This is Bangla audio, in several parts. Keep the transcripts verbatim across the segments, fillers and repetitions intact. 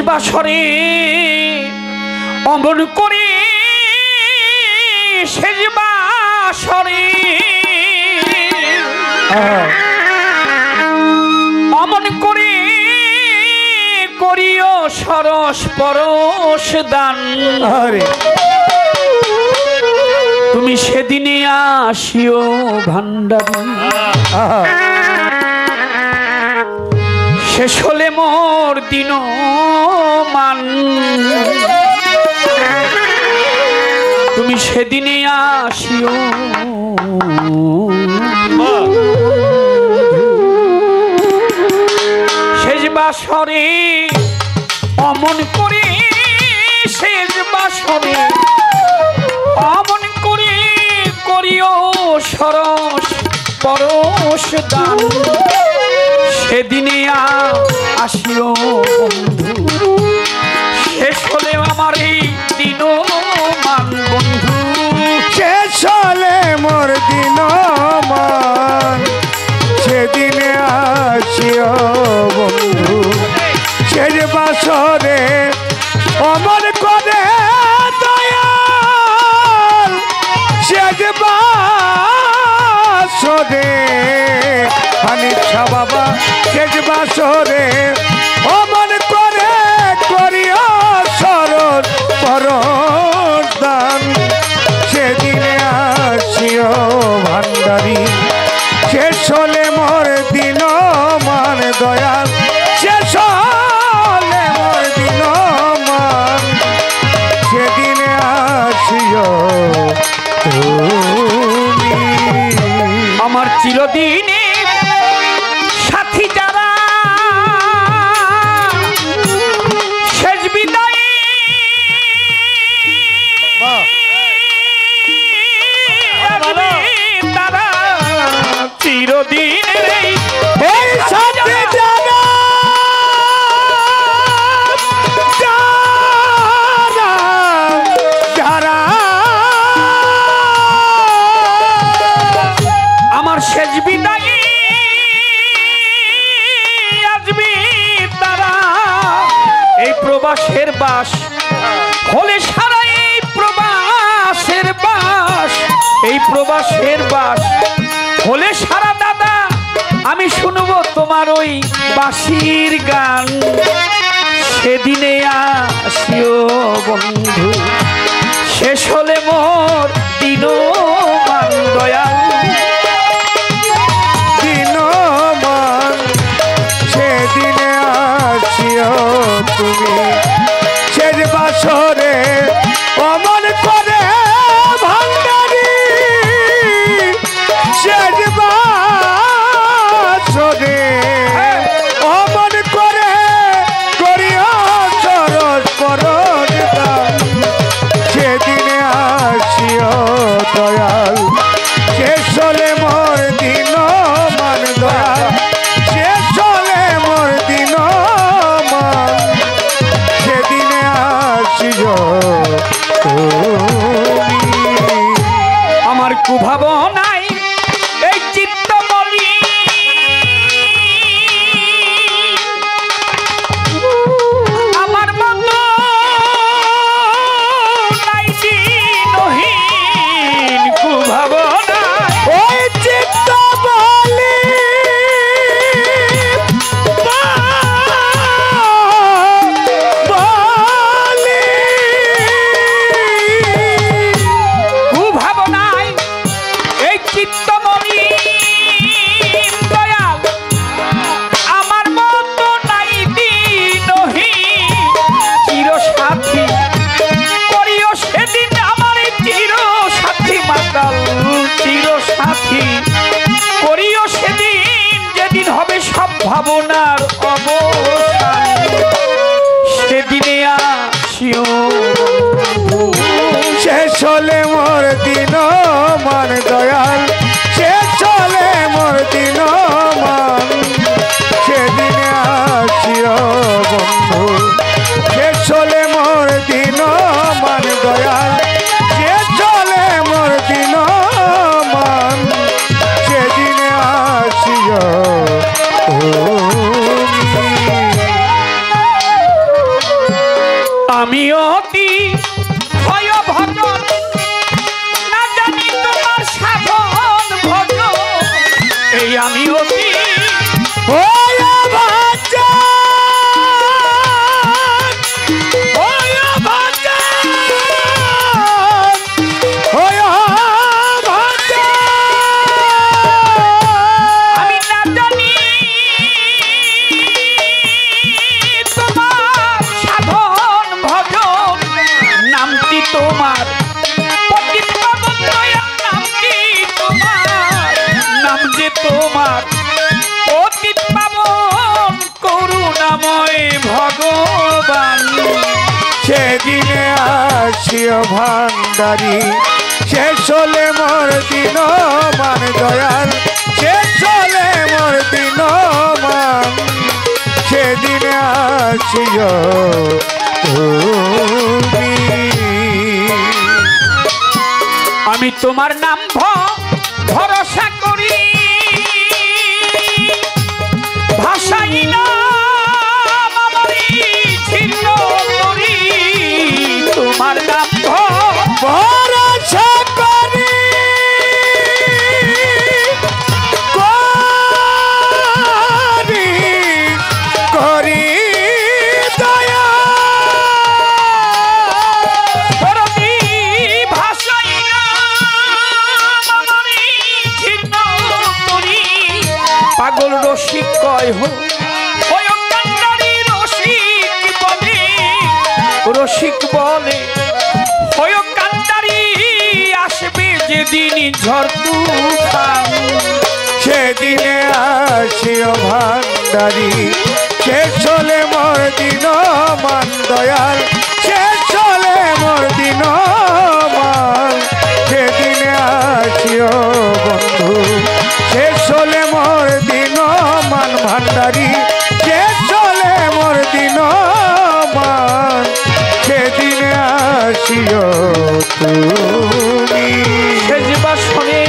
বাসরে অমন করে শেষ বাসরে অমন করে করিও সরস পরশ দান। তুমি সেদিনে আসিও ভান্ডারী, শেষ হলে মোর দিন মান। তুমি সেদিনে আসিও শেষ বাসরে অমন করে শেষ বাসরে অমন করে করিও সরস পরশ দান। সেদিনে আসিও বন্ধু, শেষ হলে আমার এই দিন মান বন্ধু। শেষ হলে মোর দিন মান, সেদিনে আসিও বন্ধু। শেষ বাসরে অমর করে দয়াল, শেষ বাসরে হানিছা বাবা। শেষ বাসরে অমন করে করিও সরল পরশ দান। সেদিনে আসিও ভান্ডারী, শেষ হলে মোর দিন মান দয়াল। শেষ হলে মোর দিন মান, সেদিনে আসিও তুমি। আমার চিরদিনে সাথী যারা শেষ বিদায় তারা চিরদিনের এই সাথে যারা যারা যারা আমার শেষ বিদায় আসবে তারা। এই প্রবাসের বাস হলে সারা এই প্রবাসের বাস, এই প্রবাসের বাস হলে সারা দাদা আমি শুনবো তোমার ওই বাঁশির গান। সেদিনে আসিও বন্ধু, শেষ হলে মোর দিন মান দয়াল। দিন মান সেদিনে আসিও তুমি। শেষ বাসরে অমন করে ভান্ডারী, শেষ বাসরে অমন করে করিও সরস পরশ দান। সেদিনে আসিও দয়াল, শেষ হলে মোর দিন মান দয়াল। শেষ হলে মোর দিন মান, সেদিনে আসিও তুমি। আমার কুভাবনাই এই চিত্ত বলি আমার মতো নাই দিনহীন কুভাবনা। ওই চিত্ত বলি বলি কুভাবনাই এই চিত্ত বলি দয়াল আমার মতো নাই দিনহীন চির সাথী করিও সেদিন আমার চির সাথী মাতাল। চির সাথী করিও সেদিন যেদিন হবে সব ভাবনার অবসান। সেদিনে আসিও শেষ হলে মোর দিন মান দয়াল। শেষ হলে মোর দিন মান, সেদিনে আসিও বন্ধু। শেষ হলে মোর দিন মান দয়াল। শেষ হলে মোর দিন মান, সেদিনে আসিও তুমি। আমি অতি ভয় ভজন না জানি তোমার সাধন ভজন এই আমি অতি ভয় ভজন ভয় ভজন ভয় ভজন আমি না জানি তোমার সাধন ভজন নামটি তোমার পণ্ডিত পাবন দয়াল নামটি তোমার নাম যে তোমার পণ্ডিত পাবন করুণাময় ভগবান সেদিনে আসিও ভান্ডারি শেষ হলে মোর দিন মান দয়াল শেষ হলে মোর দিন মান সেদিনে আসিও তুমি আমি তোমার নাম ভ- ভরসা করি ভাষাই নাম আমারই ছিন্ন করি তোমার নাম ভ- ভরসা করি করি করি দয়া দরদি ভাষাই নাম আমারই ছিন্ন করি পাগল রসিক কয় হো ওই কান্ডারি রসিক বলে রসিক বলে ওই কান্ডারি আসবে যেদিন ঝড় তুফান সেদিনে আসিও ভান্ডারি শেষ হলে মোর দিন মান দয়াল শেষ হলে মোর দিন মান সেদিনে আসিও বন্ধু শেষ হলে মোর দিন মান ভান্ডারি শেষ হলে মোর দিন মান সেদিনে আসিও তুমি শেষ বাসরে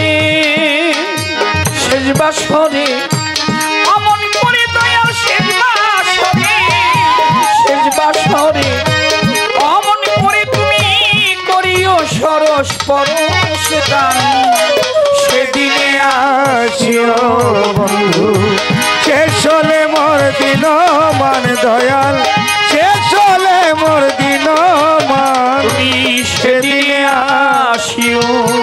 শেষ বাসরে অমন করে দয়াল শেষ বাসরে শেষ বাসরে অমন করে তুমি করিও সরস পরশ দান সেদিনে আসিও বন্ধু শেষ হলে মোর দিন মান দয়াল শেষ হলে মোর দিন মান তুমি সেদিনে আসিও